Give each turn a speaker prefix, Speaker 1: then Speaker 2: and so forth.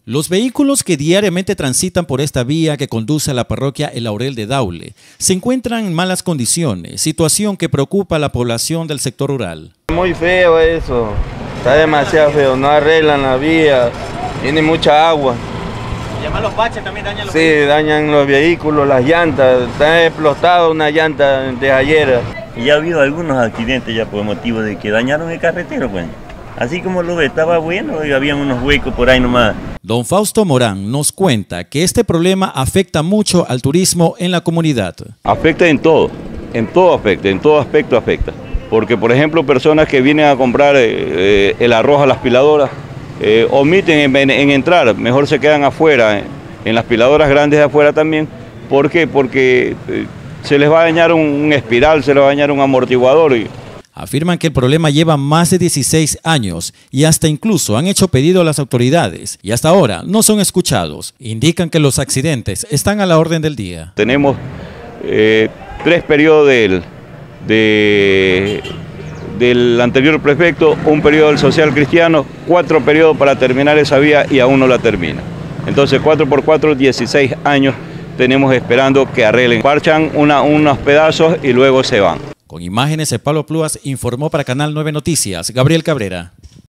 Speaker 1: Los vehículos que diariamente transitan por esta vía que conduce a la parroquia El Laurel de Daule se encuentran en malas condiciones, situación que preocupa a la población del sector rural.
Speaker 2: Muy feo eso, está demasiado feo, no arreglan la vía, tiene mucha agua.
Speaker 3: ¿Y además los baches también dañan los
Speaker 2: vehículos? Sí, dañan los vehículos, las llantas, está explotada una llanta de ayer.
Speaker 4: Y ha habido algunos accidentes ya por motivo de que dañaron el carretero, pues. Así como lo ve, estaba bueno y había unos huecos por ahí nomás.
Speaker 1: Don Fausto Morán nos cuenta que este problema afecta mucho al turismo en la comunidad.
Speaker 5: Afecta en todo afecta, en todo aspecto afecta. Porque, por ejemplo, personas que vienen a comprar el arroz a las piladoras, omiten en entrar, mejor se quedan afuera, en las piladoras grandes de afuera también. ¿Por qué? Porque se les va a dañar un espiral, se les va a dañar un amortiguador.
Speaker 1: Afirman que el problema lleva más de 16 años y hasta incluso han hecho pedido a las autoridades y hasta ahora no son escuchados. Indican que los accidentes están a la orden del día.
Speaker 5: Tenemos 3 periodos del anterior prefecto, un periodo del social cristiano, 4 periodos para terminar esa vía y aún no la termina. Entonces 4 por 4, 16 años tenemos esperando que arreglen. Parchan unos pedazos y luego se van.
Speaker 1: Con imágenes de Pablo Pluas informó para Canal 9 Noticias, Gabriel Cabrera.